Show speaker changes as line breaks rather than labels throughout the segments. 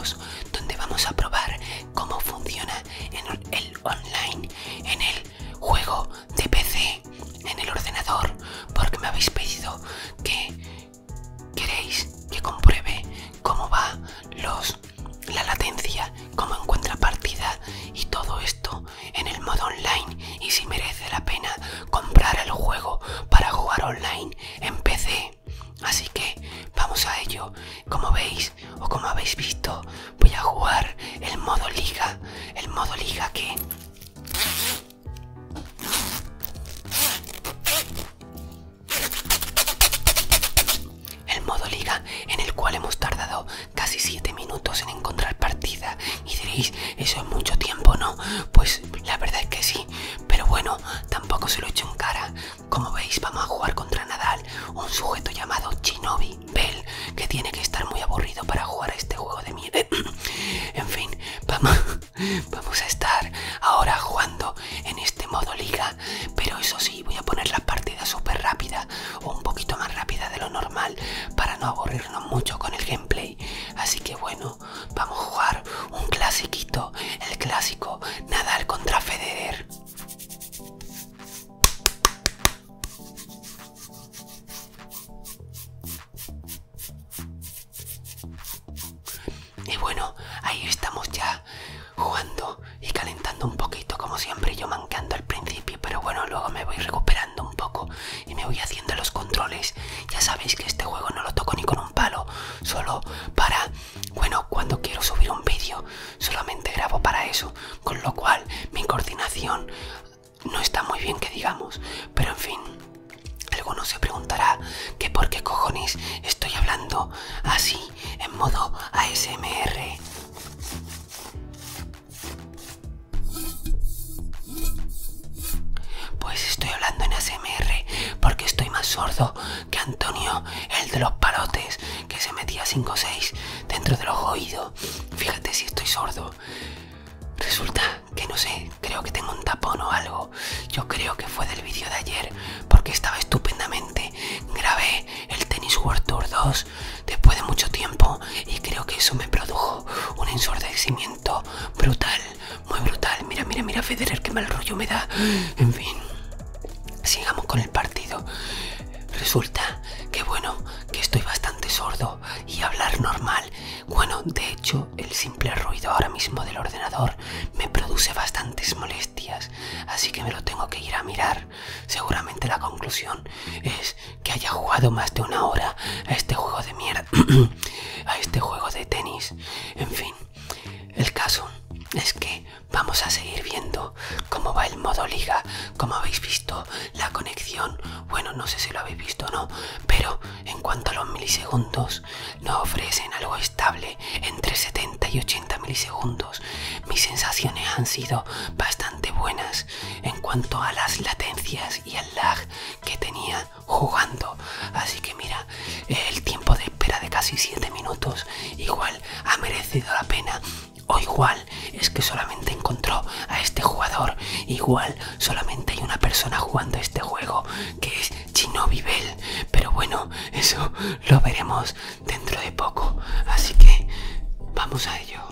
vídeos donde vamos a probar cómo funciona en el online, en el juego de PC, en el ordenador, porque me habéis pedido que queréis que compruebe cómo va la latencia, cómo encuentra partida y todo esto en el modo online, y si merece la pena comprar el juego para jugar online en PC. Así que vamos a ello. Como veis o como habéis visto, voy a jugar el modo liga que en el cual hemos tardado casi 7 minutos en encontrar partida. Y diréis, ¿eso es mucho tiempo, no? Pues la verdad es que sí, pero bueno, tampoco se lo echo en cara. Como veis, vamos a jugar contra Nadal, un sujeto llamado Shinobi Bell, que tiene que estar muy aburrido para jugar a este juego de mierda. En fin, vamos a estar ahora jugando en este modo liga, pero eso sí, voy a poner la partida súper rápida, o un poquito más rápida de lo normal, para no aburrirnos mucho con el gameplay. Así que bueno, vamos a jugar un clasiquito, el clásico Nadal contra Federer. Y bueno, ahí estamos ya jugando y calentando un poquito, como siempre, yo mancando al principio, pero bueno, luego me voy recuperando un poco y me voy haciendo los controles. Ya sabéis que este juego no lo toco ni con un palo, solo para, bueno, cuando quiero subir un vídeo, solamente grabo para eso, con lo cual mi coordinación no está muy bien, que digamos, pero en fin. Alguno se preguntará que por qué cojones estoy hablando así en modo ASMR. Pues estoy hablando en ASMR porque estoy más sordo que Antonio, el de los palotes, que se metía 5 o 6 dentro de los oídos. Fíjate si estoy sordo. Resulta que no sé, creo que tengo un tapón o algo. Yo creo que fue del vídeo de ayer, porque estaba estupendamente. Grabé el Tennis World Tour 2 después de mucho tiempo y creo que eso me produjo un ensordecimiento brutal, muy brutal. Mira, mira, mira, Federer, qué mal rollo me da. En fin, sigamos con el partido. Resulta que bueno, que estoy bastante sordo y hablar normal. Bueno, de hecho, el simple ruido ahora mismo del ordenador me produce bastantes molestias, así que me lo tengo que ir a mirar. Seguramente la conclusión es que haya jugado más de 1 hora a este juego de mierda, a este juego de tenis. En fin, el caso es que vamos a seguir viendo cómo va el modo liga. Como habéis visto, la conexión, bueno, no sé si lo habéis visto o no, pero en cuanto a los milisegundos, nos ofrecen algo estable entre 70 y 80 milisegundos. Mis sensaciones han sido bastante buenas en cuanto a las latencias y el lag que tenía jugando. Así que mira, el tiempo de espera de casi 7 minutos igual ha merecido la pena. O igual es que solamente encontró a este jugador, igual solamente hay una persona jugando este juego, que es Shinobi Bell. Pero bueno, eso lo veremos dentro de poco, así que vamos a ello.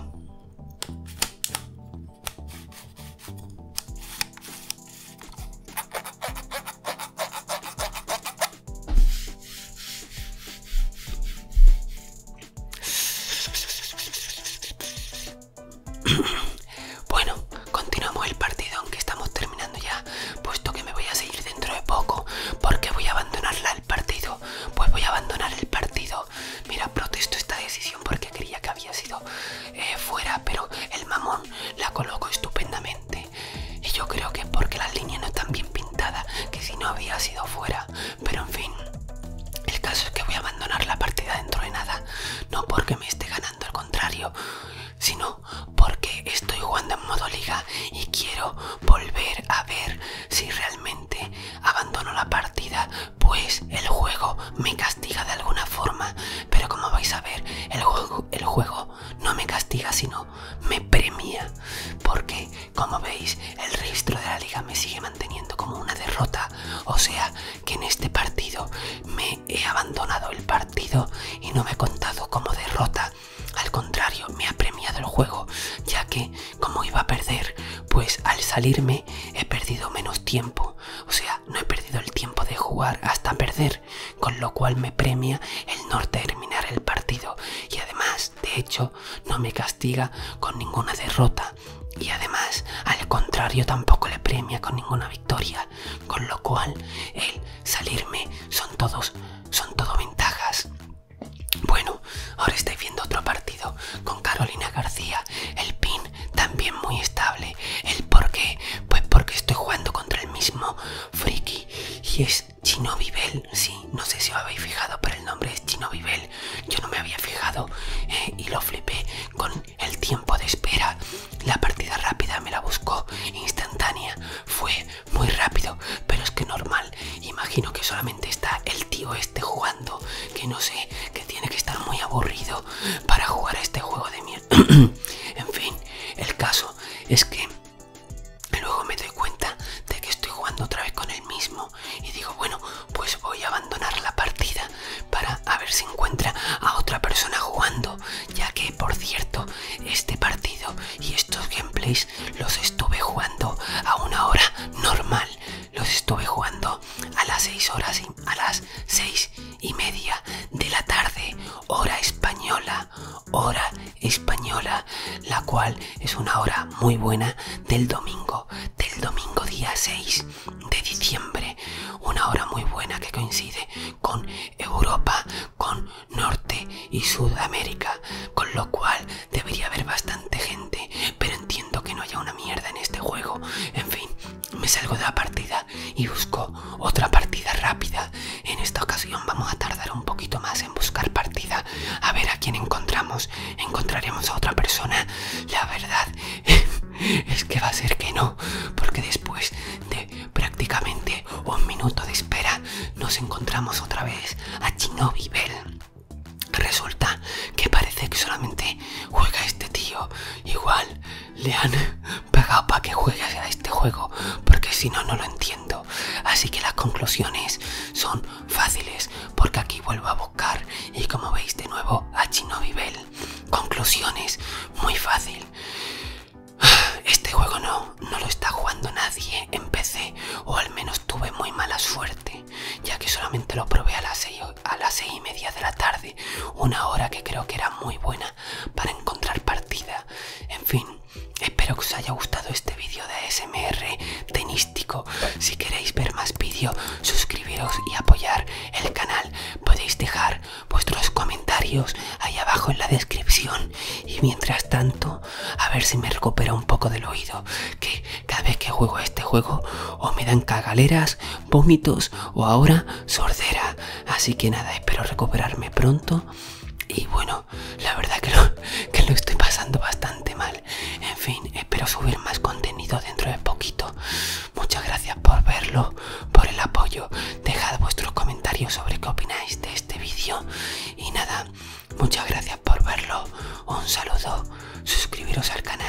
Bueno, continuamos el partido, aunque estamos terminando ya, puesto que me voy a seguir dentro de poco, porque voy a abandonarla el partido. Pues voy a abandonar el partido. Mira, protesto esta decisión porque creía que había sido fuera, pero el mamón la colocó estupendamente. Y yo creo que porque las líneas no están bien pintadas, que si no había sido fuera. Pero en fin, el caso es que voy a abandonar la partida dentro de nada. No porque me esté ganando, al contrario, sino porque estoy jugando en modo liga y quiero volver a ver si realmente abandono la partida, pues el juego me castiga de alguna forma. Pero como vais a ver, el juego no me castiga, sino salirme he perdido menos tiempo. O sea, no he perdido el tiempo de jugar hasta perder, con lo cual me premia el no terminar el partido. Y además, de hecho, no me castiga con ninguna derrota. Y además, al contrario, tampoco le premia con ninguna victoria. Con lo cual, el salirme son todo ventajas. Bueno, ahora estáis viendo otro partido con Carolina García. El pin también muy estable. ¿El por qué? Pues porque estoy jugando contra el mismo friki y es Shinobi Bell. Sí, no sé si os habéis fijado, pero el nombre es Shinobi Bell. Yo no me había fijado y lo flipé con el tiempo de espera. La partida rápida me la buscó instantánea. Fue muy rápido, pero es que normal. Imagino que solamente está el tío este jugando, que no sé, que tiene que estar muy aburrido para jugar a este juego de mierda. En fin, el caso es que luego me doy cuenta de que estoy jugando otra vez con el mismo y digo, bueno, pues voy a abandonar la partida para a ver si encuentra a otra persona jugando, ya que por cierto este partido y estos gameplays los estuve jugando a una hora normal. Los estuve jugando a las 6:30 de la tarde, hora española, la cual es una hora muy buena del domingo día 6 de diciembre, una hora muy buena que coincide con Europa, con Norte y Sudamérica, con lo cual debería haber bastante gente, pero entiendo que no haya una mierda en este juego. En fin, me salgo de la partida y busco otra partida rápida. En esta ocasión vamos a tardar un poquito más en buscar partida, a ver a quién encontramos. ¿Encontraremos a otra persona? La verdad es que va a ser que no, porque después de prácticamente un minuto de espera nos encontramos otra vez a Shinobi Bell. Resulta que parece que solamente juega este tío. Igual le han pagado para que juegue a este juego, porque si no, no lo entiendo. Así que las conclusiones son fáciles, porque aquí vuelvo a buscar y como veis de nuevo a Shinobi Bell. Conclusiones, muy fácil. Este juego no lo está jugando nadie en PC, o al menos tuve muy mala suerte, ya que solamente lo probé a las 6:30 de la tarde, una hora que creo que era muy buena para encontrar partida. En fin, espero que os haya gustado este vídeo de ASMR tenístico. Si queréis ver más vídeos, suscribiros y apoyar el canal. Podéis dejar vuestros comentarios ahí abajo en la descripción. Y mientras tanto, a ver si me recupero un poco del oído, que cada vez que juego a este juego o me dan cagaleras, vómitos o ahora sordera. Así que nada, espero recuperarme pronto. Y bueno, la verdad que lo estoy pasando bastante mal. En fin, espero subir más contenido dentro de poquito. Muchas gracias por verlo, por el apoyo. Dejad vuestros comentarios sobre qué opináis de este vídeo. Y nada, muchas gracias por verlo. Un saludo, suscribiros al canal.